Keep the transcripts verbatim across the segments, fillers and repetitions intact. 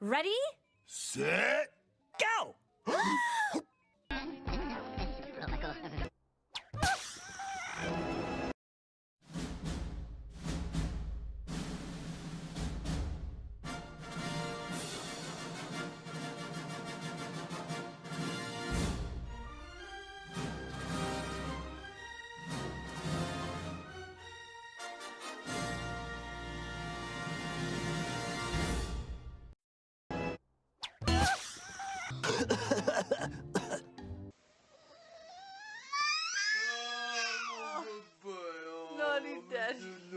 Ready? Set. Go! No, he's dead.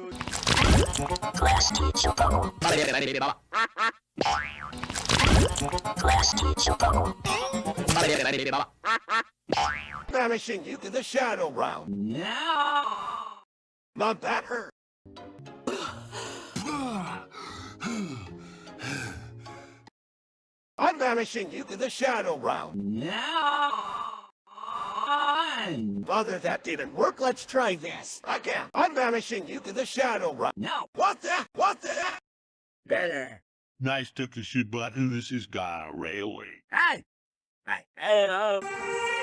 Klasky, cuspo. Klasky, cuspo. Vanishing you to the shadow realm. No! Not that hurt. I'm vanishing you to the shadow realm. No! Mother, that didn't work. Let's try this again. I'm vanishing you to the shadow realm. No! What the? What the? Better. Nice took the shoot button. This is Guy Railway. Hey! Hey, hey, uh...